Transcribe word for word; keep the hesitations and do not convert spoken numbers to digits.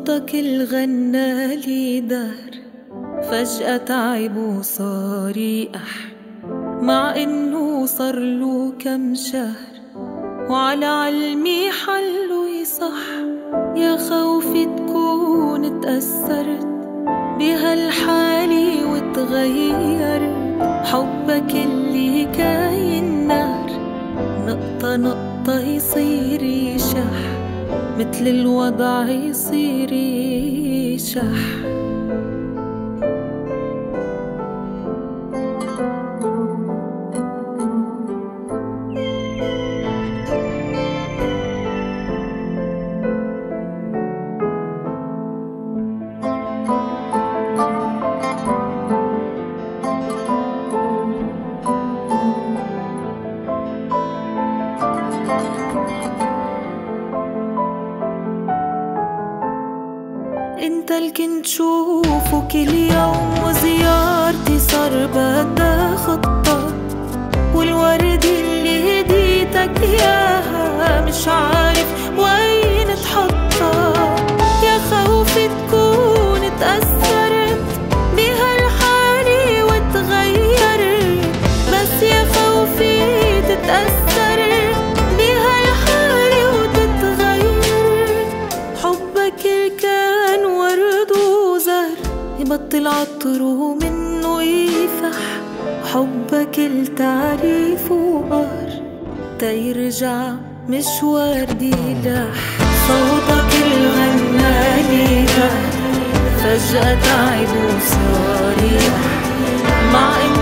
صوتك الغنالي دهر فجأة تعب وصار يقح، مع إنه صارله كم شهر وعلى علمي حلو يصح. يا خوفي تكون تأثرت بهالحالي وتغيرت، حبك اللي كاين نار نقطة نقطة يصير يشح، متل الوضع يصير يشح. انت اللي كنت شوفه كل يوم، وزيارتي صار بدها خطة، والورد اللي هديتك اياها مش عارف وين تحطها. يا خوفي تكون تأثرت بهالحالي وتغيرت، بس يا خوفي تتأثرت بهالحالي وتتغير. حبك الكان ورد وزهر يبطل عطره منه يفح، حبك التعريف وقهر تيرجع مش وردي لح. صوتك الغنالي دهر فجأة تعب وصار يقح، مع